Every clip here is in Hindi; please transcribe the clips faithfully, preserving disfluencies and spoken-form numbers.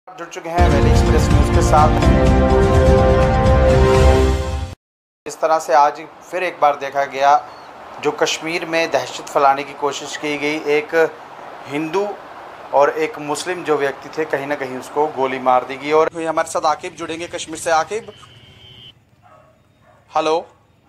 जुड़ चुके हैं वैली एक्सप्रेस न्यूज़ के साथ। इस तरह से आज फिर एक बार देखा गया जो कश्मीर में दहशत फैलाने की कोशिश की गई, एक हिंदू और एक मुस्लिम जो व्यक्ति थे कहीं ना कहीं उसको गोली मार दी गई। और हमारे साथ आकिब जुड़ेंगे कश्मीर से। आकिब, हेलो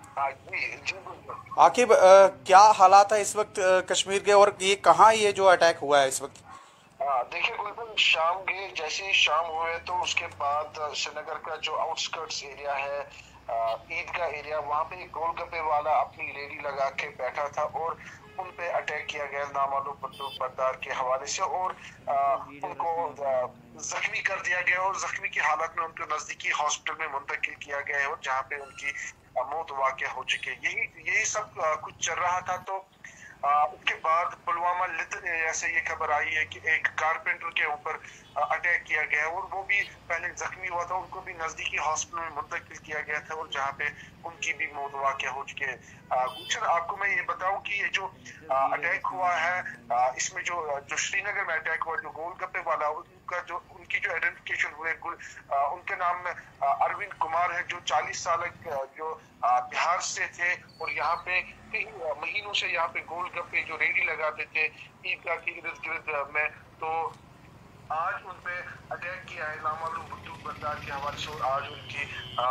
आकिब, अ, क्या हालात है इस वक्त अ, कश्मीर के, और ये कहाँ ये जो अटैक हुआ है इस वक्त? हाँ, देखिए गुलबन, शाम के जैसे ही शाम हुए तो उसके बाद श्रीनगर का जो आउटस्कर्ट्स एरिया है, ईदगाह एरिया, वहाँ पे एक गोलगप्पे वाला अपनी रेडी लगा के बैठा था और उन पे अटैक किया गया नामालूम बंदूक बरदार के हवाले से और आ, उनको जख्मी कर दिया गया और जख्मी की हालत में उनको नजदीकी हॉस्पिटल में मुंतकिल किया गया है और जहाँ पे उनकी मौत वाक़या हो चुकी है। यही यही सब कुछ चल रहा था। तो उसके बाद पुलवामा लिथर एरिया से ये खबर आई है कि एक कारपेंटर के ऊपर अटैक किया गया और वो भी पहले जख्मी हुआ था, उनको भी नजदीकी हॉस्पिटल में मुंतकिल किया गया था और जहाँ पे उनकी भी मौत वाक़या हो चुकी है। गुलशन, आपको मैं ये बताऊं कि ये जो अटैक हुआ है, आ, इसमें जो जो श्रीनगर में अटैक हुआ, जो गोलगप्पे वाला, उनका जो उनकी जो आइडेंटिफिकेशन हुए, उनके नाम में अरविंद कुमार है, जो चालीस साल जो बिहार से थे और यहाँ पे कई महीनों से यहाँ पे गोलगप्पे जो रेडी लगाते थे ईदगाह के इर्द गिर्द में। तो आज उन पे अटैक किया है नामालूम बंदूक बरदार के हवाले से और आज उनकी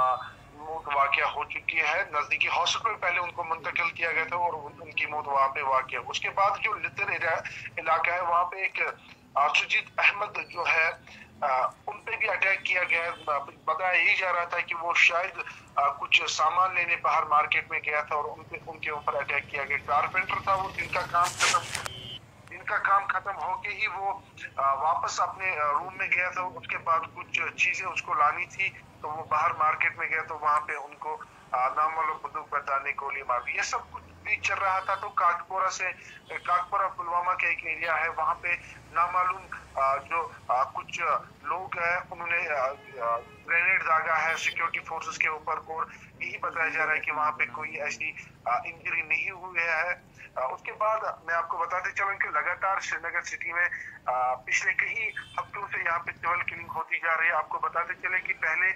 मौत वाक़या हो चुकी है। नजदीकी हॉस्पिटल पहले उनको मुंतकिल किया गया था और उनकी मौत वहाँ पे वाक़या। उसके बाद जो लितर इलाका है वहाँ पे एक सुजीत अहमद जो है आ, उन पे भी अटैक किया गया। बताया यही जा रहा था कि वो शायद आ, कुछ सामान लेने बाहर मार्केट में गया था और उनके उनके ऊपर अटैक किया गया। कारपेंटर था वो, जिनका काम खत्म जिनका काम खत्म होके ही वो आ, वापस अपने रूम में गया था। उसके बाद कुछ चीजें उसको लानी थी तो वो बाहर मार्केट में गया तो वहां पे उनको नामालूम बंदूक बरदार ने गोली मार दी। ये सब कुछ भी चल रहा था। तो काकपोरा से काकपोरा पुलवामा का एक एरिया है, वहां पे नामालूम जो आ, कुछ लोग हैं उन्होंने ग्रेनेड दागा है सिक्योरिटी फोर्सेस के ऊपर और यही बताया जा रहा है कि वहां पे कोई ऐसी इंजरी नहीं हुई है। उसके बाद मैं आपको बताते चलूं कि लगातार श्रीनगर सिटी में आ, पिछले कई हफ्तों से यहाँ पे सिविल किलिंग होती जा रही है। आपको बताते चले कि पहले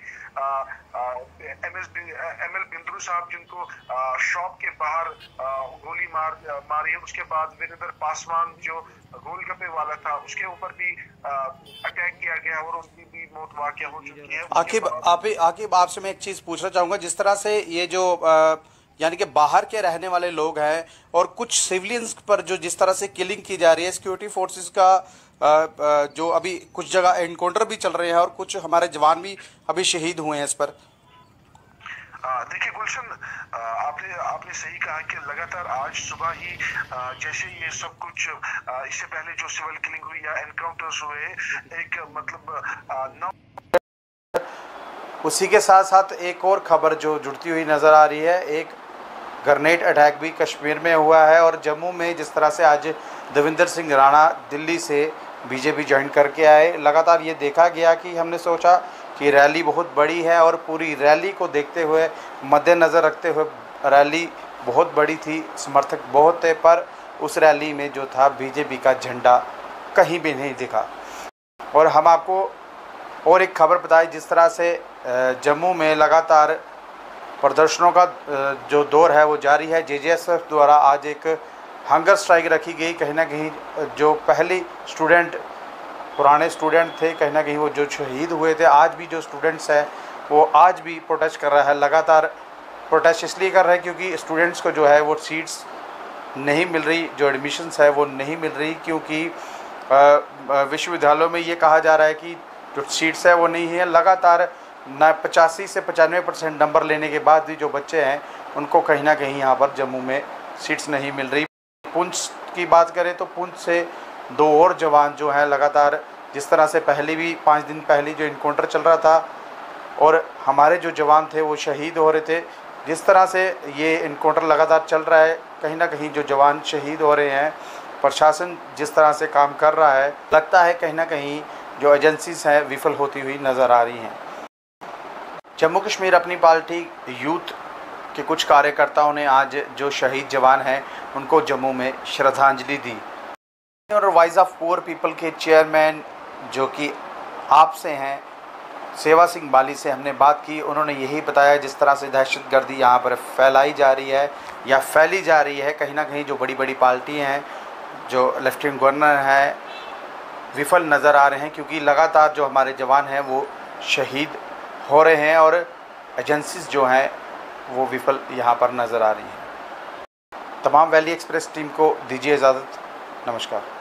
M S M L Bindroo साहब, जिनको शॉप के बाहर आ, गोली मार मारी है, उसके बाद वीरेंद्र पासवान जो गोलगप्पे वाला था उसके ऊपर भी अटैक किया गया और उनकी भी मौत वाक़या हो चुकी है। आकिब आप आकिब आपसे मैं एक चीज़ पूछना चाहूँगा, जिस तरह से ये जो आ, यानी कि बाहर के रहने वाले लोग हैं और कुछ सिविलियंस पर जो जिस तरह से किलिंग की जा रही है, सिक्योरिटी फोर्सेस का आ, आ, जो अभी कुछ जगह एनकाउंटर भी चल रहे हैं और कुछ हमारे जवान भी अभी शहीद हुए हैं इस पर। देखिए गुलशन, आपने आपने सही कहा कि लगातार आज सुबह ही जैसे ये सब कुछ, इससे पहले जो सिविल किलिंग हुई या एनकाउंटर्स हुए, एक मतलब नौ उसी के साथ साथ एक और खबर जो जुड़ती हुई नज़र आ रही है, एक ग्रेनेड अटैक भी कश्मीर में हुआ है। और जम्मू में जिस तरह से आज देवेंद्र सिंह राणा दिल्ली से बीजेपी ज्वाइन करके आए, लगातार ये देखा गया कि हमने सोचा कि रैली बहुत बड़ी है और पूरी रैली को देखते हुए, मद्देनज़र रखते हुए रैली बहुत बड़ी थी, समर्थक बहुत थे, पर उस रैली में जो था बीजेपी का झंडा कहीं भी नहीं दिखा। और हम आपको और एक खबर बताई, जिस तरह से जम्मू में लगातार प्रदर्शनों का जो दौर है वो जारी है। जे जे एस एफ द्वारा आज एक हंगर स्ट्राइक रखी गई। कहीं ना कहीं जो पहली स्टूडेंट, पुराने स्टूडेंट थे, कहीं ना कहीं वो जो शहीद हुए थे, आज भी जो स्टूडेंट्स हैं वो आज भी प्रोटेस्ट कर रहा है। लगातार प्रोटेस्ट इसलिए कर रहे हैं क्योंकि स्टूडेंट्स को जो है वो सीट्स नहीं मिल रही, जो एडमिशन्स है वो नहीं मिल रही, क्योंकि विश्वविद्यालयों में ये कहा जा रहा है कि जो सीट्स है वो नहीं है। लगातार ना पचासी से पचानवे परसेंट नंबर लेने के बाद भी जो बच्चे हैं उनको कहीं ना कहीं यहाँ पर जम्मू में सीट्स नहीं मिल रही। पुंछ की बात करें तो पुंछ से दो और जवान जो हैं, लगातार जिस तरह से पहले भी पाँच दिन पहले जो इनकाउंटर चल रहा था और हमारे जो जवान थे वो शहीद हो रहे थे, जिस तरह से ये इनकाउंटर लगातार चल रहा है, कहीं ना कहीं जो जवान शहीद हो रहे हैं, प्रशासन जिस तरह से काम कर रहा है, लगता है कहीं ना कहीं जो एजेंसीज हैं विफल होती हुई नज़र आ रही हैं। जम्मू कश्मीर अपनी पार्टी यूथ के कुछ कार्यकर्ताओं ने आज जो शहीद जवान हैं उनको जम्मू में श्रद्धांजलि दी। और वाइस ऑफ पुअर पीपल के चेयरमैन जो कि आपसे हैं, सेवा सिंह बाली से हमने बात की। उन्होंने यही बताया जिस तरह से दहशतगर्दी यहाँ पर फैलाई जा रही है या फैली जा रही है, कहीं ना कहीं जो बड़ी बड़ी पार्टी हैं, जो लेफ्टिनेंट गवर्नर हैं, विफल नज़र आ रहे हैं, क्योंकि लगातार जो हमारे जवान हैं वो शहीद हो रहे हैं और एजेंसीज जो हैं वो विफल यहाँ पर नज़र आ रही हैं। तमाम वैली एक्सप्रेस टीम को दीजिए इजाज़त। नमस्कार।